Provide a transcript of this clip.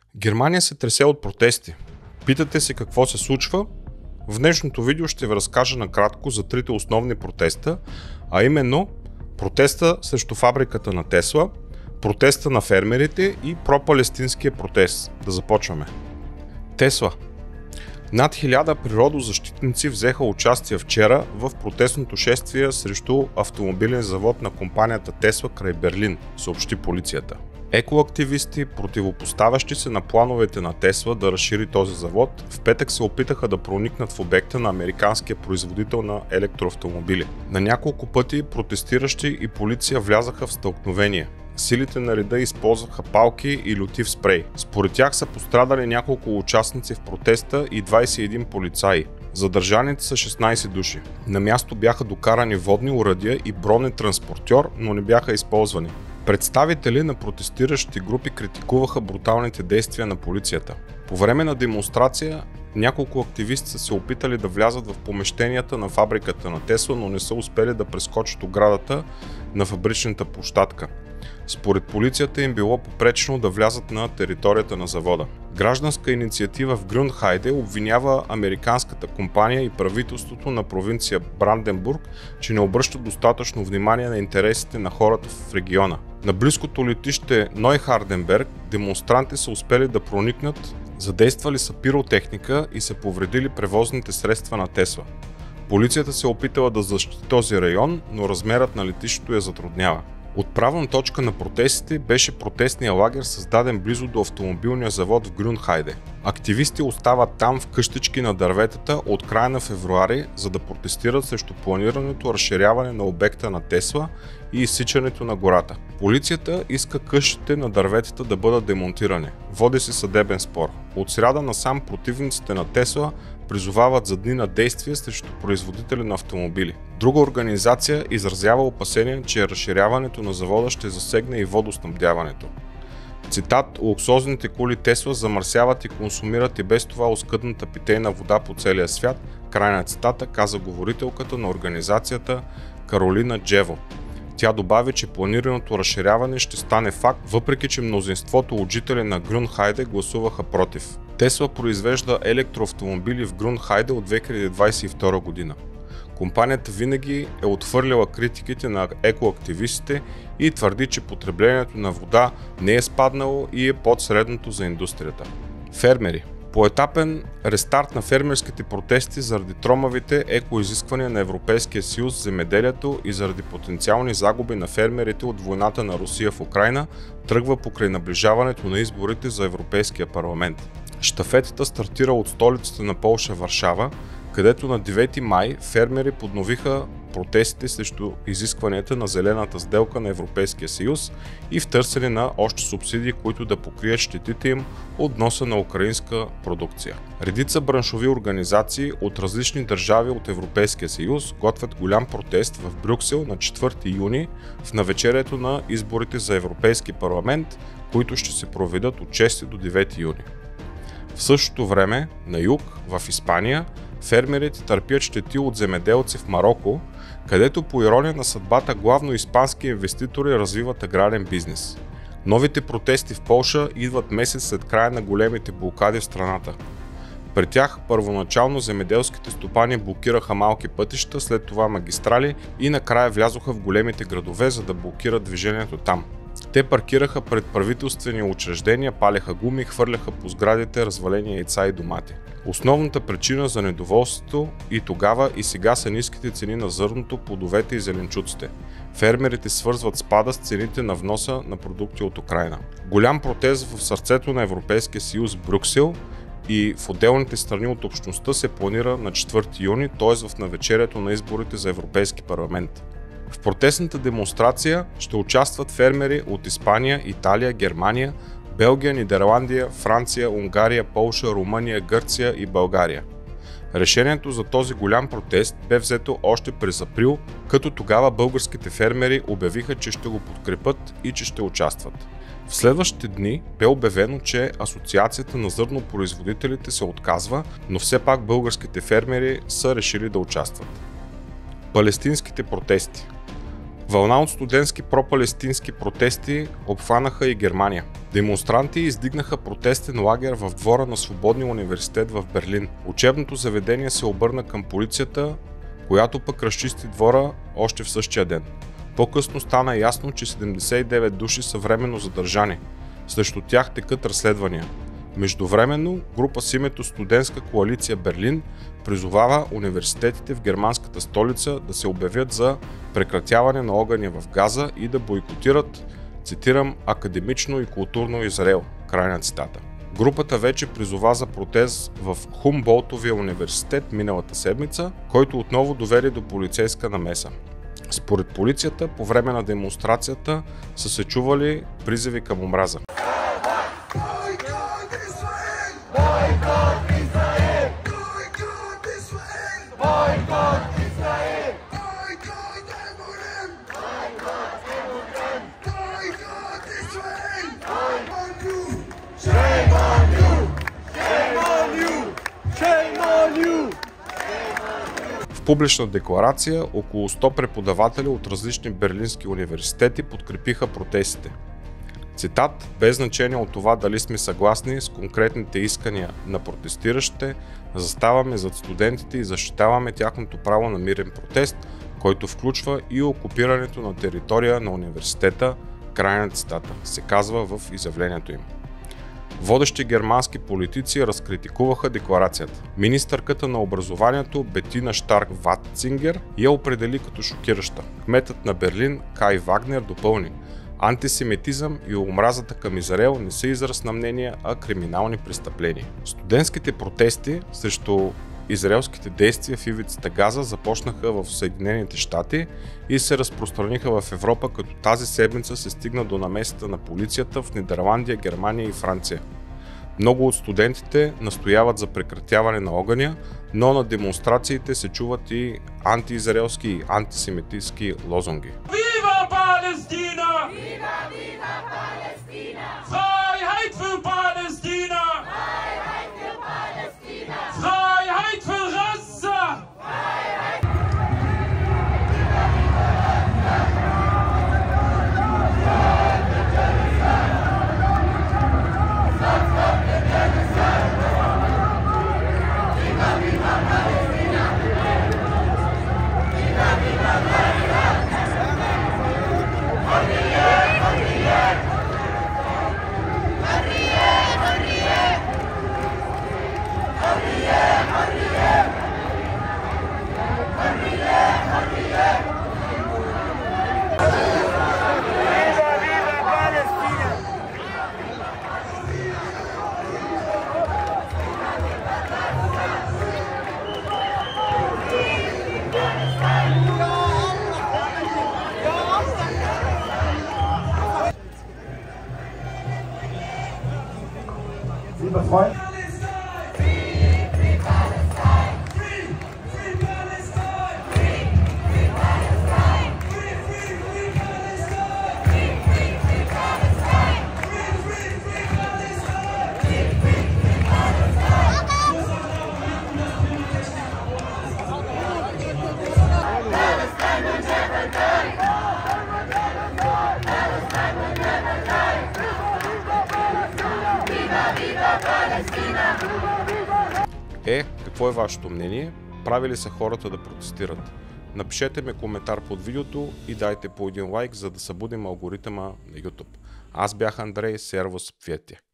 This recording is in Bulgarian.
Германия се тресе от протести. Питате се какво се случва? В днешното видео ще ви разкажа накратко за трите основни протеста, а именно протеста срещу фабриката на Тесла, протеста на фермерите и пропалестинския протест. Да започваме. Тесла. Над 1000 природозащитници взеха участие вчера в протестното шествие срещу автомобилен завод на компанията Тесла край Берлин, съобщи полицията. Екоактивисти, противопоставящи се на плановете на Тесла да разшири този завод, в петък се опитаха да проникнат в обекта на американския производител на електроавтомобили. На няколко пъти протестиращи и полиция влязаха в стълкновение. Силите на реда използваха палки и лютив спрей. Според тях са пострадали няколко участници в протеста и 21 полицаи. Задържаните са 16 души. На място бяха докарани водни урадия и бронетранспортьор, но не бяха използвани. Представители на протестиращите групи критикуваха бруталните действия на полицията. По време на демонстрация няколко активисти са се опитали да влязат в помещенията на фабриката на Тесла, но не са успели да прескочат оградата на фабричната площадка. Според полицията им било попречено да влязат на територията на завода. Гражданска инициатива в Грюнхайде обвинява американската компания и правителството на провинция Бранденбург, че не обръщат достатъчно внимание на интересите на хората в региона. На близкото летище Нойхарденберг демонстранти са успели да проникнат, задействали са пиротехника и са повредили превозните средства на Тесла. Полицията се опитала да защити този район, но размерът на летището я затруднява. Отправна точка на протестите беше протестния лагер, създаден близо до автомобилния завод в Грюнхайде. Активисти остават там в къщички на дърветата от края на февруари, за да протестират срещу планираното разширяване на обекта на Тесла и изсичането на гората. Полицията иска къщите на дърветата да бъдат демонтирани. Води се съдебен спор. От сряда насам противниците на Тесла призовават за дни на действие срещу производители на автомобили. Друга организация изразява опасение, че разширяването на завода ще засегне и водоснабдяването. Цитат: "Луксозните коли Тесла замърсяват и консумират и без това оскъдната питейна вода по целия свят", край на цитата, каза говорителката на организацията Каролина Джево. Тя добави, че планираното разширяване ще стане факт, въпреки че мнозинството от жители на Грюнхайде гласуваха против. Тесла произвежда електроавтомобили в Грюнхайде от 2022 година. Компанията винаги е отхвърляла критиките на екоактивистите и твърди, че потреблението на вода не е спаднало и е под средното за индустрията. Фермери. Поетапен рестарт на фермерските протести заради тромавите екоизисквания на Европейския съюз в земеделието и заради потенциални загуби на фермерите от войната на Русия в Украйна тръгва покрай наближаването на изборите за Европейския парламент. Щафетата стартира от столицата на Полша Варшава, където на 9 май фермери подновиха протестите срещу изискванията на зелената сделка на Европейския съюз и в търсене на още субсидии, които да покрият щетите им от вноса на украинска продукция. Редица браншови организации от различни държави от Европейския съюз готвят голям протест в Брюксел на 4 юни в навечерието на изборите за Европейски парламент, които ще се проведат от 6 до 9 юни. В същото време, на юг, в Испания, фермерите търпят щети от земеделци в Мароко, където по ирония на съдбата главно испански инвеститори развиват аграрен бизнес. Новите протести в Полша идват месец след края на големите блокади в страната. При тях първоначално земеделските стопани блокираха малки пътища, след това магистрали и накрая влязоха в големите градове, за да блокират движението там. Те паркираха пред правителствени учреждения, палеха гуми, хвърляха по сградите развалени яйца и домати. Основната причина за недоволството и тогава и сега са ниските цени на зърното, плодовете и зеленчуците. Фермерите свързват спада с цените на вноса на продукти от Украйна. Голям протест в сърцето на Европейския съюз Брюксел и в отделните страни от общността се планира на 4 юни, т.е. в навечерието на изборите за Европейски парламент. В протестната демонстрация ще участват фермери от Испания, Италия, Германия, Белгия, Нидерландия, Франция, Унгария, Полша, Румъния, Гърция и България. Решението за този голям протест бе взето още през април, като тогава българските фермери обявиха, че ще го подкрепят и че ще участват. В следващите дни бе обявено, че Асоциацията на зърнопроизводителите се отказва, но все пак българските фермери са решили да участват. Палестинските протести. Вълна от студентски пропалестински протести обхванаха и Германия. Демонстранти издигнаха протестен лагер в двора на Свободния университет в Берлин. Учебното заведение се обърна към полицията, която пък разчисти двора още в същия ден. По-късно стана ясно, че 79 души са временно задържани. Срещу тях текат разследвания. Междувременно, група с името Студентска коалиция Берлин призовава университетите в германската столица да се обявят за прекратяване на огъня в Газа и да бойкотират, цитирам, академично и културно Израел. Край на цитата. Групата вече призова за протест в Хумболтовия университет миналата седмица, който отново доведе до полицейска намеса. Според полицията, по време на демонстрацията са се чували призиви към омраза. В публична декларация около 100 преподаватели от различни берлински университети подкрепиха протестите. Цитат: без значение от това дали сме съгласни с конкретните искания на протестиращите, заставаме зад студентите и защитаваме тяхното право на мирен протест, който включва и окупирането на територия на университета, край на цитата, се казва в изявлението им. Водещи германски политици разкритикуваха декларацията. Министърката на образованието Бетина Штарк-Ватцингер я определи като шокираща. Кметът на Берлин Кай Вагнер допълни: антисемитизъм и омразата към Израел не са израз на мнения, а криминални престъпления. Студентските протести срещу израелските действия в ивицата Газа започнаха в Съединените щати и се разпространиха в Европа, като тази седмица се стигна до намесата на полицията в Нидерландия, Германия и Франция. Много от студентите настояват за прекратяване на огъня, но на демонстрациите се чуват и антиизраелски и антисемитистки лозунги. Viva Palestina! Viva, viva Palestina! Freiheit für Palästina! Freiheit für Palästina! Freiheit für Gaza! Freiheit! Lieber Freund, Какво е вашето мнение? Прави ли са хората да протестират? Напишете ми коментар под видеото и дайте по един лайк, за да събудим алгоритъма на YouTube. Аз бях Андрей, сервус, пиете!